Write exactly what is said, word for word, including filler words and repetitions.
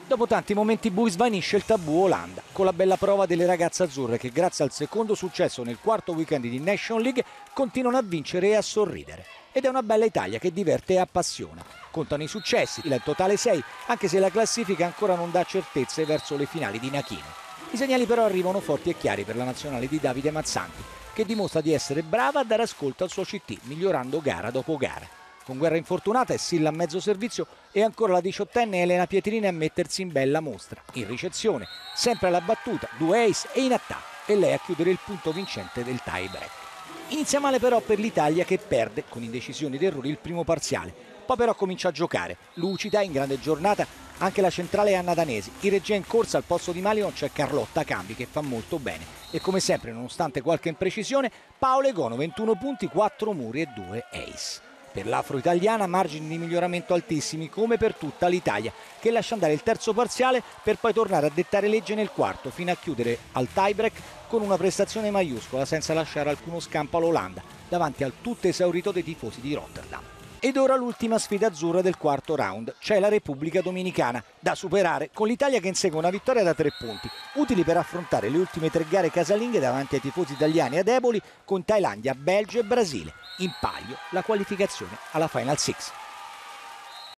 Dopo tanti momenti bui svanisce il tabù Olanda, con la bella prova delle ragazze azzurre che grazie al secondo successo nel quarto weekend di Nation League continuano a vincere e a sorridere. Ed è una bella Italia che diverte e appassiona. Contano i successi, il totale sei, anche se la classifica ancora non dà certezze verso le finali di Nachino. I segnali però arrivano forti e chiari per la nazionale di Davide Mazzanti, che dimostra di essere brava a dare ascolto al suo C T, migliorando gara dopo gara. Con Guerra infortunata e Silla a mezzo servizio e ancora la diciottenne Elena Pietrini a mettersi in bella mostra. In ricezione, sempre alla battuta, due ace e in attacco, e lei a chiudere il punto vincente del tie break. Inizia male però per l'Italia che perde, con indecisioni ed errori, il primo parziale. Poi però comincia a giocare, lucida, in grande giornata, anche la centrale Anna Danesi. In regia in corsa al posto di Malino c'è Carlotta Cambi che fa molto bene. E come sempre, nonostante qualche imprecisione, Paola Egono, ventuno punti, quattro muri e due ace. Per l'afro-italiana margini di miglioramento altissimi come per tutta l'Italia, che lascia andare il terzo parziale per poi tornare a dettare legge nel quarto fino a chiudere al tie-break con una prestazione maiuscola senza lasciare alcuno scampo all'Olanda davanti al tutto esaurito dei tifosi di Rotterdam. Ed ora l'ultima sfida azzurra del quarto round, c'è la Repubblica Dominicana, da superare con l'Italia che insegue una vittoria da tre punti, utili per affrontare le ultime tre gare casalinghe davanti ai tifosi italiani ad Eboli con Thailandia, Belgio e Brasile. In palio la qualificazione alla Final Six.